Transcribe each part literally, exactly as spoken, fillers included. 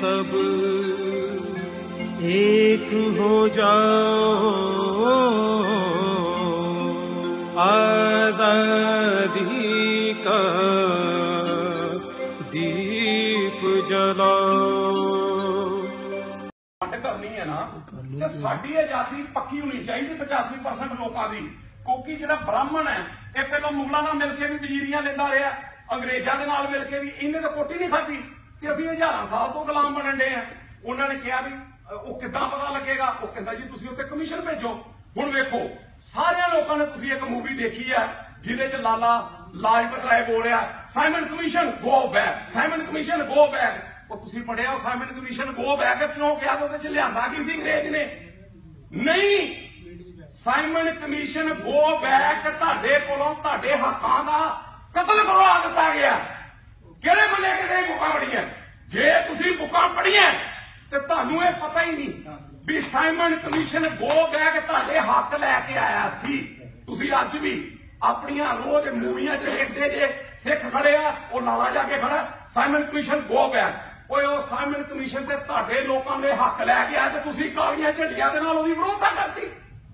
सब एक हो जाओ, आजादी का दीप जलाओ। करनी है ना कि साडी आजादी पक्की होनी चाहिए पचासी परसेंट लोगों की, क्योंकि जो ब्राह्मण है ये पहले मुगलों नाल मिलकर भी वजीरियां लेंदा रहा, अंग्रेजों के नाल मिलकर भी इन्हें तो कोटी नहीं खाधी कि असं हजारों साल तो गुलाम बनन डे हैं। उन्होंने कहा भी वो किद्दां पता लगेगा, वो कहता जी तुसीं उत्ते कमीशन भेजो। हुण वेखो सारे लोगों ने तुसीं एक मूवी देखी है जिहदे च लाला लाजपत राय बोल रहा Simon Commission go back, Simon Commission go back. तुसीं पढ़िया साइमन कमीशन गो बैक क्यों कहा? तो उसदे च लिआंदा की सी अंग्रेज ने? नहीं, साइमन कमीशन गो बैक तुहाडे कोलों तुहाडे हक्कां दा कतल करवा दिता गया। किहड़े बंदे किहड़े बुकां पढ़ियां? जे तुसीं बुकां पढ़ियां ते तुहानूं इह पता ही नहीं भी साइमन कमीशन गो बैक तुहाडे हक लैके आया सी। तुसीं अज भी अपनियां रोज मूवियां च देखदे जे सिख खड़े आ वो लाला जाके खड़ा साइमन कमीशन गो बैक। ओए ओ साइमन कमीशन ते तुहाडे लोकां दे हक लैके आया ते तुसीं कालियां झंडियां दे नाल ओहदी विरोधता करती।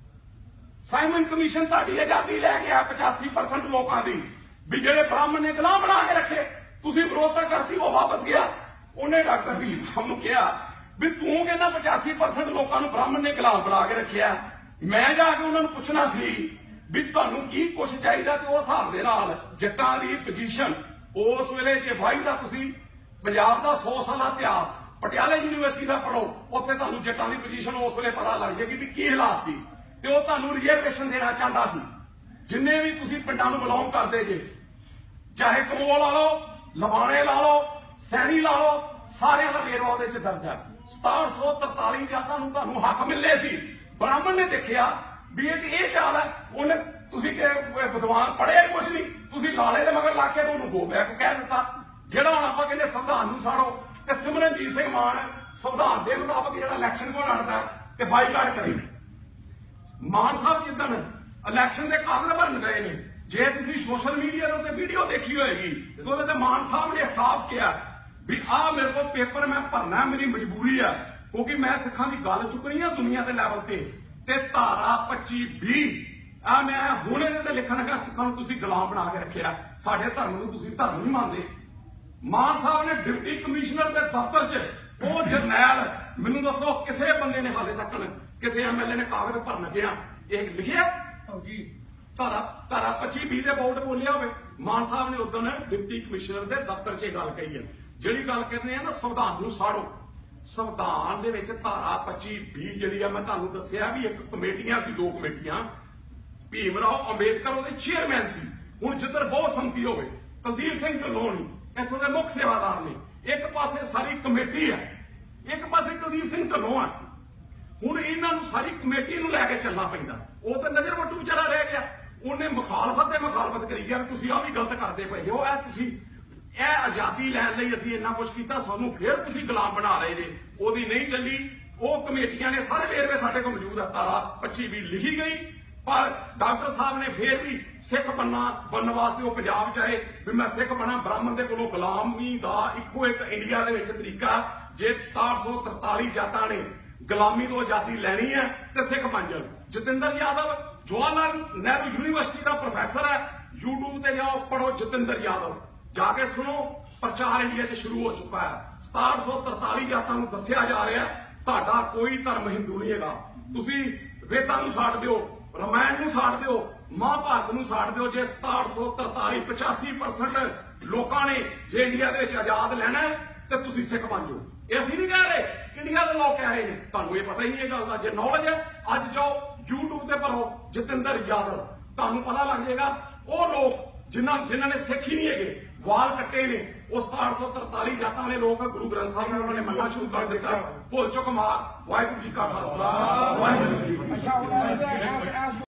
साइमन कमीशन तुहाडी आजादी लैके आया पचासी परसेंट लोकां दी, भी जेड़े ब्राह्मण ने गुलाम बना के रखे, तुसीं विरोधता करती, वो वापस गया। उन्हें डॉक्टर भीम राव नूं कहा भी तू कहना पचासी परसेंट लोगों को ब्राह्मण ने गुलाम बना के रखिया। मैं जाके उन्होंने पूछना सी भी तुहानूं की कुछ चाहिए कि उस हिसाब दे नाल जट्टां दी पोजीशन उस वेले जे भाई दा तुसीं पंजाब दा सौ साल इतिहास पटियाला यूनिवर्सिटी का पढ़ो, उत्थे तुहानूं जट्टां दी पोजीशन उस वेले पता लग जाएगी भी की हालात सी ते ओह तुहानूं रिजर्वेशन देना चाहता सी। जिन्ने भी तुसीं पिंडां नूं बिलोंग करदे जे, चाहे कमोल ला लो, लवाणे ला लो, सैनी ला लो, सारे का वेरवा उहदे च दर्ज है। सताहठ सौ तरताली जातां नूं तुहानूं हक मिले सी। ब्राह्मण ने देखिया भी ये ये चाल है, उन्हें तुसीं विद्वान पढ़े कुछ नहीं, तुसीं लाले दे मगर ला के उन्होंने गो बैक कह दिता। ਜਿਹੜਾ ਹੁਣ ਆਪਾਂ ਕਹਿੰਦੇ ਸੰਵਿਧਾਨ ਨੂੰ ਸਾੜੋ ਤੇ ਸਿਮਰਨਜੀਤ ਸਿੰਘ ਮਾਨ ਸੰਵਿਧਾਨ ਦੇ ਮੁਤਾਬਕ ਜਿਹੜਾ ਇਲੈਕਸ਼ਨ ਕੋਲ ਲੜਦਾ ਤੇ ਬਾਈਕਾਟ ਕਰੇ। ਮਾਨ ਸਾਹਿਬ ਜਿੱਦਣ ਇਲੈਕਸ਼ਨ ਦੇ ਕਾਗਜ਼ ਭਰਨ ਗਏ ਨੇ, ਜੇ ਤੁਸੀਂ ਸੋਸ਼ਲ ਮੀਡੀਆ ਦੇ ਉੱਤੇ ਵੀਡੀਓ ਦੇਖੀ ਹੋਏਗੀ ਤੇ ਉਹਦੇ ਤੇ ਮਾਨ ਸਾਹਿਬ ਨੇ ਸਾਫ਼ ਕਿਹਾ ਵੀ ਆਹ ਮੇਰੇ ਕੋਲ ਪੇਪਰ ਮੈਂ ਭਰਨਾ, ਮੇਰੀ ਮਜਬੂਰੀ ਆ ਕਿਉਂਕਿ ਮੈਂ ਸਿੱਖਾਂ ਦੀ ਗੱਲ ਚੁੱਕਣੀ ਆ ਦੁਨੀਆ ਦੇ ਲੈਵਲ ਤੇ ਤੇ ਧਾਰਾ ਪੱਚੀ ਵੀਹ ਆ ਮੈਂ ਹੁਣ ਇਹਦੇ ਤੇ ਲਿਖਣ ਲੱਗਾ ਸਿੱਖਾਂ ਨੂੰ ਤੁਸੀਂ ਗੁਲਾਮ ਬਣਾ ਕੇ ਰੱਖਿਆ, ਸਾਡੇ ਧਰਮ ਨੂੰ ਤੁਸੀਂ ਧਰਮ ਨਹੀਂ ਮੰਨਦੇ। मान साहब ने डिप्टी कमिश्नर के दफ्तर च वो जरनैल मैनू दसो किसी बंदे ने हाले तक किसी एम एल ए ने कागज भरन गया एक लिखिया धारा धारा पच्ची बीह के बोर्ड बोलिया हो। मान साहब ने उदन डिप्टी कमिश्नर के दफ्तर च गल कही है जिहड़ी गल कहते हैं ना संविधान नूं साड़ो। संविधान दे विच धारा पच्ची बीह जिहड़ी है मैं तुहानूं दस्सिया भी एक कमेटियां सी, दो कमेटियां भीम राव अंबेडकर उहदे चेयरमैन सी। हुण जिधर बहुत संमति होवे कुलदीप सिंह ढिल्लों इथों के मुख सेवादार ने, एक पासे सारी कमेटी है, एक पासे कुलदीप सिंह ढिल्लों है। हुण इन्हां नूं सारी कमेटी नूं लैके चलना पैंदा। वो तो नजर वट्टू बेचारा रह गया, उन्हें मुखालफत ते मुखालफत करी गया भी तुसीं आ भी गलत करदे पए हो, ऐ तुसीं ऐ आजादी लैण लई असीं इन्ना कुछ कीता, सानूं फिर तुसीं गुलाम बना रहे जे। ओहदी नहीं चली, वो कमेटियां ने सारे वेरवे साडे कोल मौजूद है। धारा पच्ची भी लिखी गई पर डॉक्टर साहब ने फिर भी सिख बनना बनने वास्ते वो पंजाब चाहे भी मैं सिख बना ब्राह्मण के कोलों गुलामी का इको एक इंडिया के तरीका जे सताहठ सौ तरताली जातां ने गुलामी तो आजादी लैनी है तो सिख बन जाओ। जतिंदर यादव जवाहरलाल नेहरू यूनिवर्सिटी का प्रोफैसर है, यूट्यूब से जाओ पढ़ो जतिंदर यादव, जाके सुनो, प्रचार इंडिया च शुरू हो चुका है। सताहठ सौ तरताली जातां नूं दस्सिया जा रहा है तुहाडा कोई धर्म हिंदू नहीं है, तुसीं वेदां नूं साड़ दिओ, रामायण नूं साड़ दिओ, महाभारत नूं साड़ दिओ। जे सताहठ सौ तरताली पचासी परसेंट लोगों ने जे इंडिया दे विच आजाद लैना है तो तुसीं सिख बन जाओ। ये असीं नहीं कह रहे, इंडिया के लोग कह रहे हैं, तुहानूं ये पता ही नहीं है गल दा। जे नॉलेज है अज जाओ यूट्यूब ते भरो जतिंदर यादव, तुहानूं पता लग जाएगा। वो लोग जिन्हां जिन्हां ने सिख ही नहीं है वाल कट्टे ने, वो सताहठ सौ तरताली जातां वाले लोग गुरु ग्रंथ साहिब ने उन्होंने मनना शुरू कर दिता। भुल चुक मार, वाहिगुरू जी का खालसा वाहिगुरू जी की फतेह।